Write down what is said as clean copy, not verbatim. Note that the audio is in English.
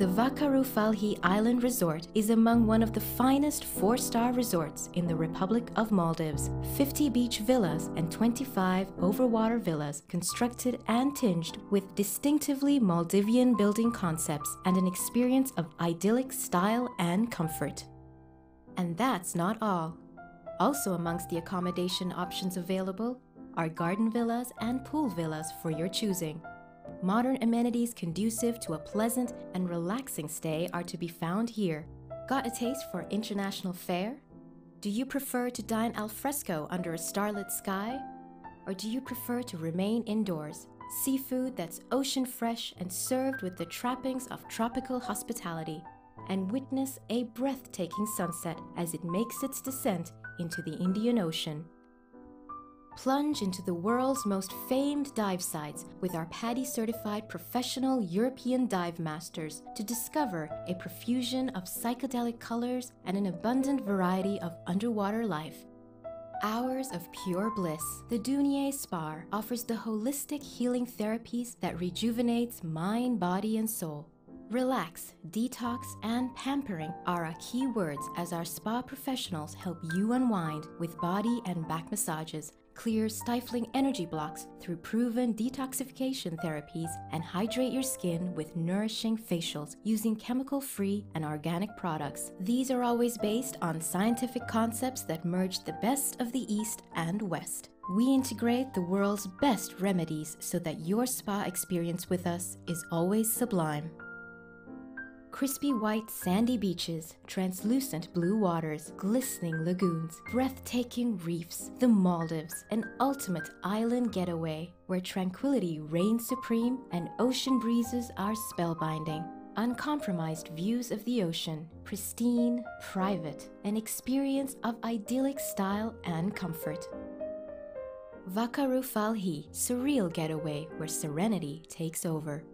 The Vakarufalhi Island Resort is among one of the finest 4-star resorts in the Republic of Maldives. 50 beach villas and 25 overwater villas constructed and tinged with distinctively Maldivian building concepts and an experience of idyllic style and comfort. And that's not all. Also amongst the accommodation options available are garden villas and pool villas for your choosing. Modern amenities conducive to a pleasant and relaxing stay are to be found here. Got a taste for international fare? Do you prefer to dine al fresco under a starlit sky? Or do you prefer to remain indoors? Seafood that's ocean fresh and served with the trappings of tropical hospitality, and witness a breathtaking sunset as it makes its descent into the Indian Ocean. Plunge into the world's most famed dive sites with our PADI-certified professional European dive masters to discover a profusion of psychedelic colors and an abundant variety of underwater life. Hours of pure bliss. The Dunier Spa offers the holistic healing therapies that rejuvenates mind, body, and soul. Relax, detox, and pampering are our key words as our spa professionals help you unwind with body and back massages, clear stifling energy blocks through proven detoxification therapies, and hydrate your skin with nourishing facials using chemical-free and organic products. These are always based on scientific concepts that merge the best of the East and West. We integrate the world's best remedies so that your spa experience with us is always sublime. Crispy white sandy beaches, translucent blue waters, glistening lagoons, breathtaking reefs, the Maldives, an ultimate island getaway where tranquility reigns supreme and ocean breezes are spellbinding. Uncompromised views of the ocean, pristine, private, an experience of idyllic style and comfort. Vakarufalhi, surreal getaway where serenity takes over.